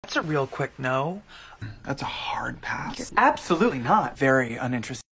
That's a real quick no. That's a hard pass. Absolutely not. Very uninterested.